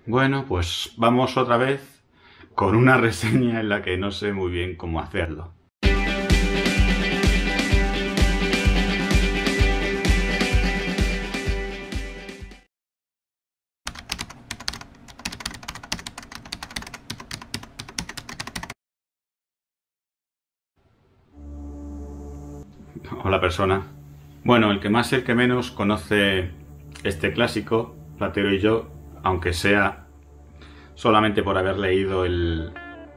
Bueno, pues vamos otra vez con una reseña en la que no sé muy bien cómo hacerlo. Hola persona. Bueno, el que más y el que menos conoce este clásico, Platero y yo, aunque sea solamente por haber leído el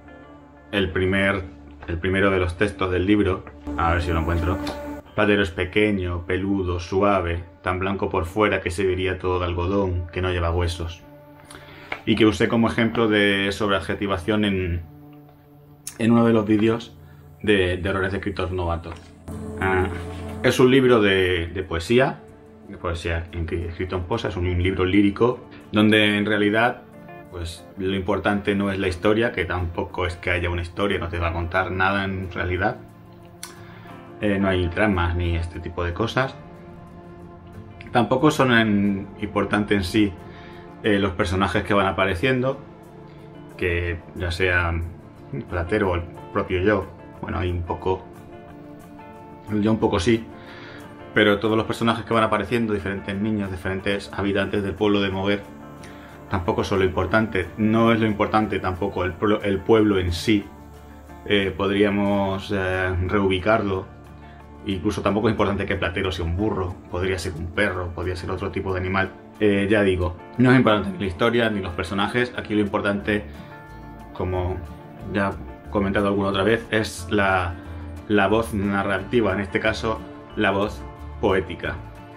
primero de los textos del libro. A ver si lo encuentro. Platero es pequeño, peludo, suave, tan blanco por fuera que se vería todo de algodón, que no lleva huesos. Y que usé como ejemplo de sobreadjetivación en uno de los vídeos de errores de escritor novato. Es un libro de poesía escrito en prosa, es un libro lírico, donde en realidad pues lo importante no es la historia, que tampoco es que haya una historia, no te va a contar nada en realidad. No hay tramas ni este tipo de cosas. Tampoco son importantes en sí los personajes que van apareciendo, que ya sean Platero o el propio yo. Bueno, hay un poco... Yo un poco sí, pero todos los personajes que van apareciendo, diferentes niños, diferentes habitantes del pueblo de Moguer, tampoco son lo importante. No es lo importante tampoco el pueblo en sí. Podríamos reubicarlo. Incluso tampoco es importante que Platero sea un burro, podría ser un perro, podría ser otro tipo de animal. Ya digo, no es importante ni la historia ni los personajes. Aquí lo importante, como ya he comentado alguna otra vez, es la voz narrativa, en este caso la voz poética.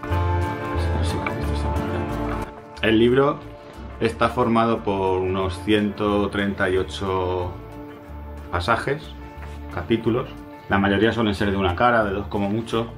El libro está formado por unos 138 pasajes, capítulos. La mayoría suelen ser de una cara, de dos como mucho.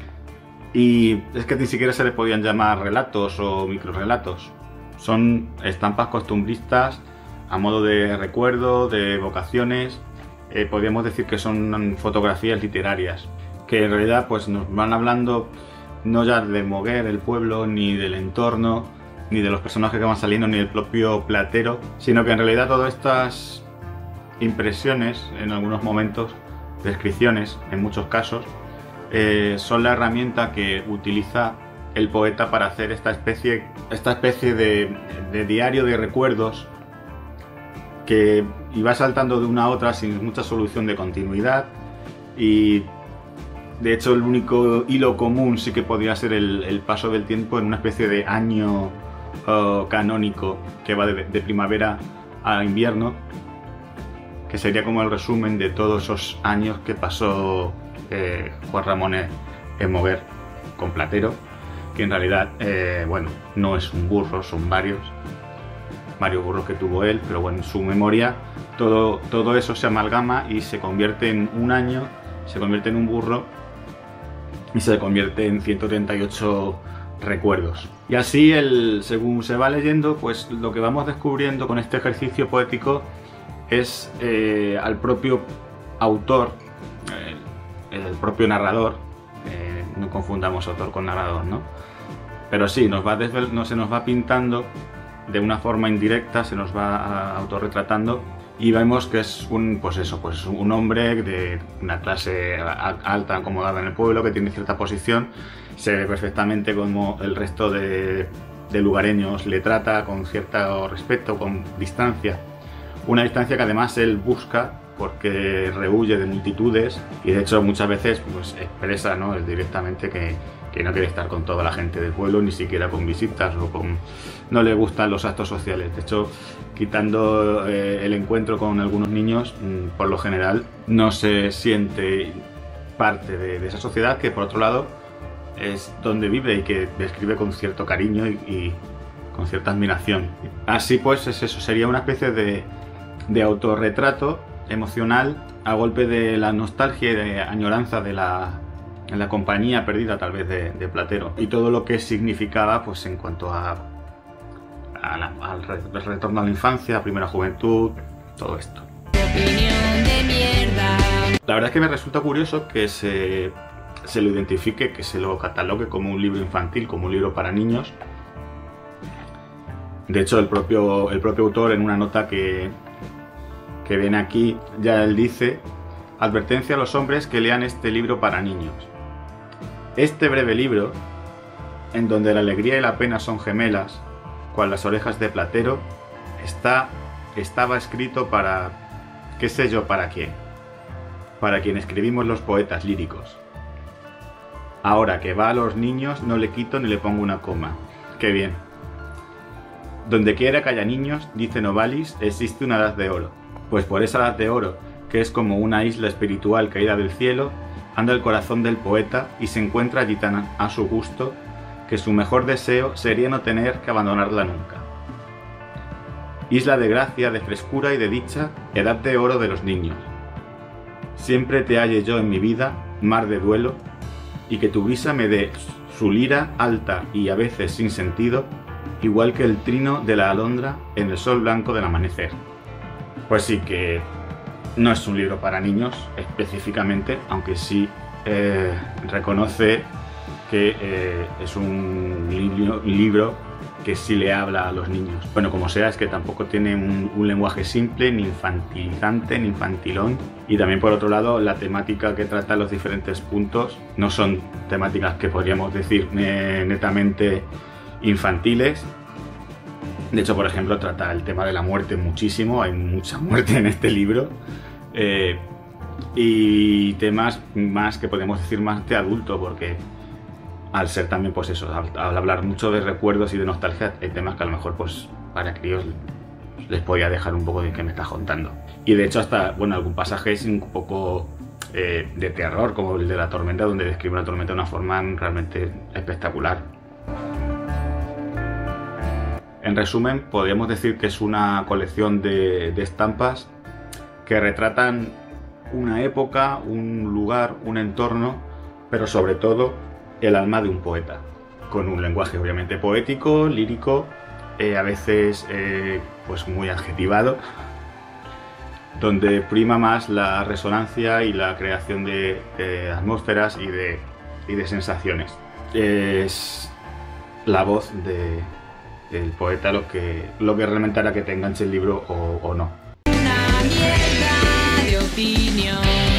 Y es que ni siquiera se le podían llamar relatos o microrelatos. Son estampas costumbristas a modo de recuerdo, de evocaciones. Podríamos decir que son fotografías literarias, que en realidad pues nos van hablando no ya de Moguer, el pueblo, ni del entorno, ni de los personajes que van saliendo, ni del propio Platero, sino que en realidad todas estas impresiones, en algunos momentos, descripciones, en muchos casos, son la herramienta que utiliza el poeta para hacer esta especie de diario de recuerdos que va saltando de una a otra sin mucha solución de continuidad. Y de hecho el único hilo común sí que podría ser el paso del tiempo en una especie de año canónico que va de primavera a invierno, que sería como el resumen de todos esos años que pasó Juan Ramón en Moguer con Platero, que en realidad bueno, no es un burro, son varios burros que tuvo él, pero bueno, en su memoria todo eso se amalgama y se convierte en un año, se convierte en un burro y se convierte en 138 recuerdos. Y así, según se va leyendo, pues lo que vamos descubriendo con este ejercicio poético es al propio autor, el propio narrador, no confundamos autor con narrador, ¿no? Pero sí, se nos va pintando de una forma indirecta, se nos va autorretratando y vemos que es un hombre de una clase alta, acomodada en el pueblo, que tiene cierta posición. Se ve perfectamente como el resto de lugareños le trata con cierto respeto, con distancia. Una distancia que además él busca porque rehuye de multitudes y de hecho muchas veces pues expresa, ¿no?, directamente que no quiere estar con toda la gente del pueblo, ni siquiera con visitas no le gustan los actos sociales. De hecho, quitando el encuentro con algunos niños, por lo general no se siente parte de esa sociedad que, por otro lado, es donde vive y que describe con cierto cariño y con cierta admiración. Así pues, es eso, sería una especie de autorretrato emocional a golpe de la nostalgia y de añoranza de la compañía perdida tal vez de Platero y todo lo que significaba pues en cuanto al retorno a la infancia, a primera juventud, todo esto. La verdad es que me resulta curioso que se lo identifique, que se lo catalogue como un libro infantil, como un libro para niños, De hecho, el propio autor, en una nota que viene aquí, ya él dice: advertencia a los hombres que lean este libro para niños. Este breve libro, en donde la alegría y la pena son gemelas, cual las orejas de Platero, estaba escrito para, qué sé yo para quién, para quien escribimos los poetas líricos. Ahora que va a los niños no le quito ni le pongo una coma. ¡Qué bien! Donde quiera que haya niños, dice Novalis, existe una edad de oro. Pues por esa edad de oro, que es como una isla espiritual caída del cielo, anda el corazón del poeta y se encuentra allí tan a su gusto que su mejor deseo sería no tener que abandonarla nunca. Isla de gracia, de frescura y de dicha, edad de oro de los niños. Siempre te halle yo en mi vida, mar de duelo, y que tu brisa me dé su lira alta y a veces sin sentido, igual que el trino de la alondra en el sol blanco del amanecer. Pues sí que no es un libro para niños específicamente, aunque sí reconoce que es un libro que sí le habla a los niños. Bueno, como sea, es que tampoco tiene un lenguaje simple, ni infantilizante, ni infantilón. Y también, por otro lado, la temática que trata los diferentes puntos no son temáticas que podríamos decir netamente infantiles. De hecho, por ejemplo, trata el tema de la muerte muchísimo, hay mucha muerte en este libro. Y temas más que podemos decir más de adulto, porque al ser también, pues eso, al hablar mucho de recuerdos y de nostalgia, hay temas que a lo mejor, pues, para críos les podía dejar un poco de qué me estás contando. Y de hecho hasta, bueno, algún pasaje es un poco de terror, como el de la tormenta, donde describe una tormenta de una forma realmente espectacular. En resumen, podríamos decir que es una colección de estampas que retratan una época, un lugar, un entorno, pero sobre todo el alma de un poeta, con un lenguaje obviamente poético, lírico, a veces pues muy adjetivado, donde prima más la resonancia y la creación de atmósferas y de sensaciones. Es la voz del poeta lo que realmente hará que te enganche el libro o no. Una mierda de opinión.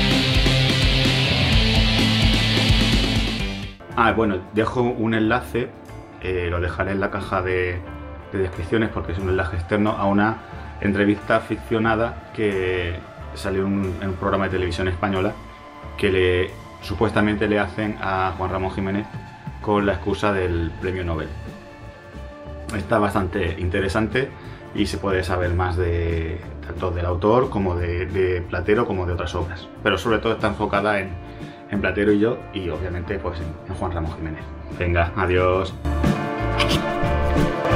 Bueno, dejo un enlace, lo dejaré en la caja de descripciones porque es un enlace externo a una entrevista ficcionada que salió en un programa de televisión española que supuestamente le hacen a Juan Ramón Jiménez con la excusa del premio Nobel. Está bastante interesante y se puede saber más tanto del autor como de Platero como de otras obras, pero sobre todo está enfocada en Platero y yo, y obviamente pues en Juan Ramón Jiménez. Venga, adiós.